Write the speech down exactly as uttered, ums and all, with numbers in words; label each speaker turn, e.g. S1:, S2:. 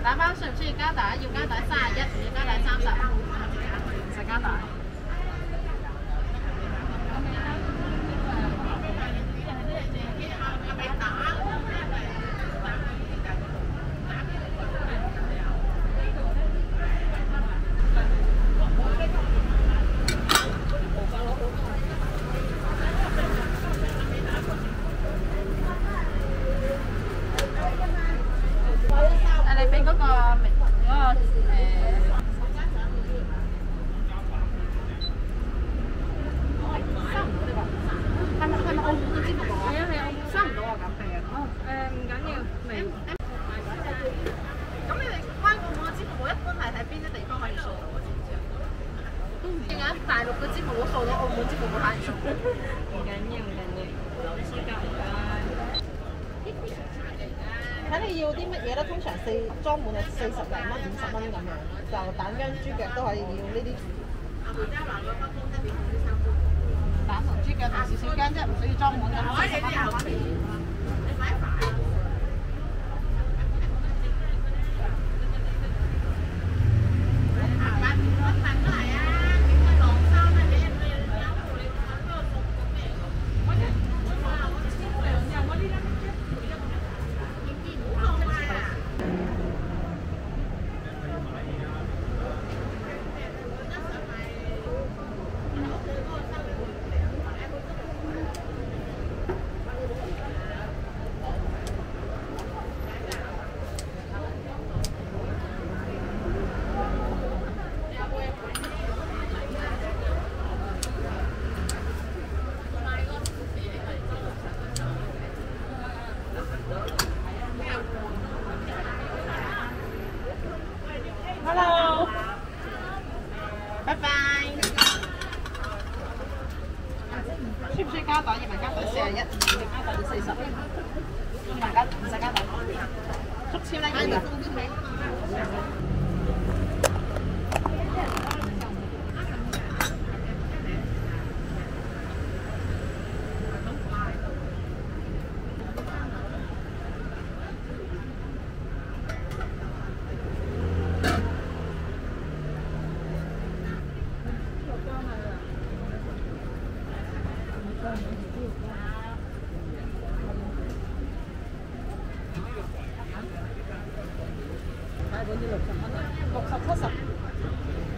S1: 打包需唔需要膠帶？要膠帶三十一，唔要膠帶三十，唔使膠帶。大陸嘅節目我掃到，澳門節目冇睇咗。唔緊要，唔緊要，私教唔該。睇你要啲乜嘢啦，通常四裝滿係四十零蚊、五十蚊咁樣，就蛋薑豬腳都可以要呢啲。蛋同豬腳同少少薑啫，唔需要裝滿㗎。四十蚊。Hello， 拜拜。需唔需要膠袋？要埋膠袋四十一，要膠袋要四十。要埋膠唔使膠袋。足超呢個。買本要六十蚊，六十七十。